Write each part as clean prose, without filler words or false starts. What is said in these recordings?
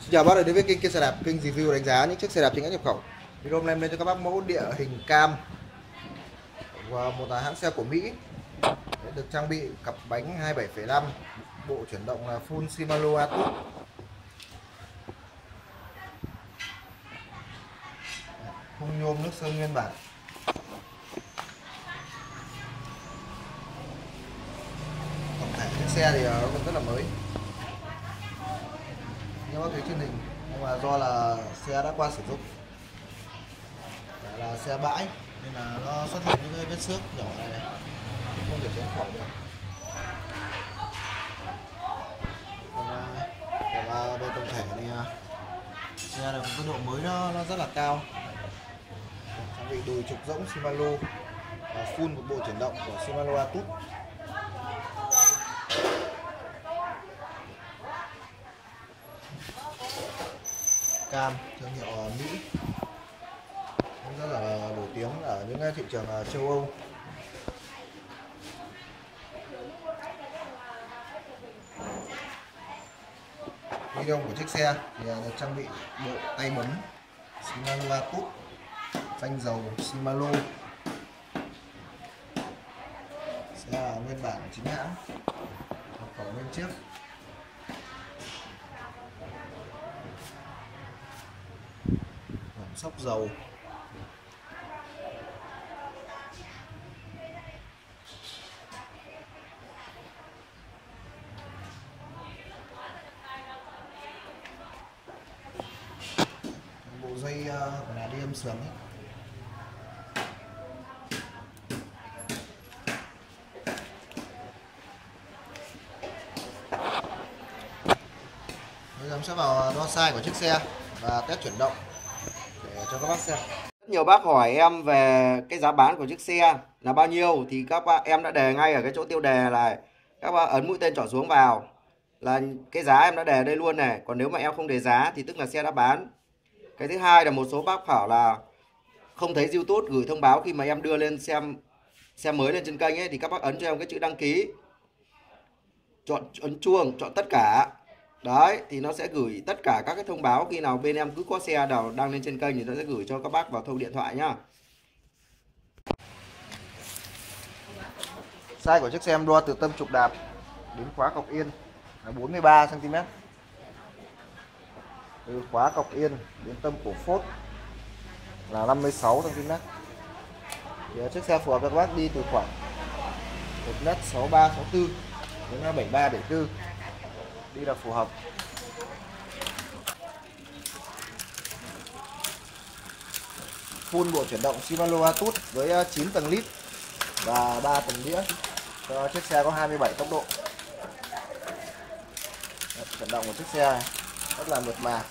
Xin chào bác đã đến với kênh xe đạp, kênh review đánh giá những chiếc xe đạp chính hãng nhập khẩu. Video hôm nay em lên cho các bác mẫu địa hình cam và một là hãng xe của Mỹ, được trang bị cặp bánh 27,5, bộ chuyển động là full Shimano Atus. Khung nhôm nước sơn nguyên bản. Tổng thể chiếc xe thì nó còn rất là mới, như bác thấy trên hình, nhưng mà do là xe đã qua sử dụng, là xe bãi nên là nó xuất hiện những cái vết xước nhỏ này, không thể tránh khỏi được. Và về tổng thể thì xe là một cái độ mới nó rất là cao, trang bị đùi trục rỗng Shimano và full một bộ chuyển động của Shimano Atus. Cam thương hiệu Mỹ, rất là nổi tiếng ở những thị trường châu Âu. Ghi đông của chiếc xe thì được trang bị bộ tay bấm Shimano Atus, phanh dầu Shimano, xe là nguyên bản chính hãng, nhập khẩu nguyên chiếc. Sóc dầu, bộ dây là đi âm sườn ấy. Bây giờ em sẽ vào đo size của chiếc xe và test chuyển động để cho các bác xem. Rất nhiều bác hỏi em về cái giá bán của chiếc xe là bao nhiêu thì các bác em đã đề ngay ở cái chỗ tiêu đề này, các bác ấn mũi tên chọn xuống vào là cái giá em đã đề đây luôn này. Còn nếu mà em không đề giá thì tức là xe đã bán. Cái thứ hai là một số bác bảo là không thấy YouTube gửi thông báo khi mà em đưa lên xem xe mới lên trên kênh ấy, thì các bác ấn cho em cái chữ đăng ký, ấn chuông, chọn tất cả. Đấy, thì nó sẽ gửi tất cả các cái thông báo khi nào bên em cứ có xe nào đăng lên trên kênh thì nó sẽ gửi cho các bác vào thông điện thoại nhá. Size của chiếc xe em đo từ tâm trục đạp đến khóa cọc yên là 43 cm. Từ khóa cọc yên đến tâm cổ phốt là 56 cm. Thì chiếc xe phù hợp cho các bác đi từ khoảng 1m63 64 đến 73 74. Đi là phù hợp. Full bộ chuyển động Shimano Atus với 9 tầng lít và 3 tầng đĩa, cho chiếc xe có 27 tốc độ. Chuyển động của chiếc xe này rất là mượt mà.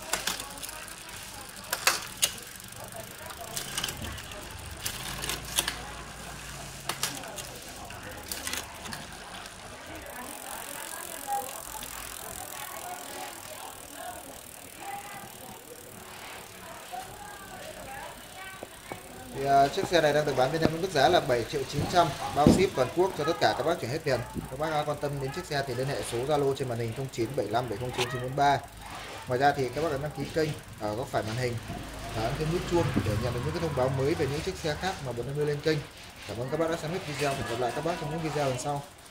Thì chiếc xe này đang được bán bên em với mức giá là 7.900.000, bao ship toàn quốc cho tất cả các bác chuyển hết tiền. Các bác quan tâm đến chiếc xe thì liên hệ số Zalo trên màn hình 0975709943. Ngoài ra thì các bác ấn đăng ký kênh ở góc phải màn hình và ấn cái nút chuông để nhận được những cái thông báo mới về những chiếc xe khác mà bọn em đưa lên kênh. Cảm ơn các bác đã xem hết video. Hẹn gặp lại các bác trong những video lần sau.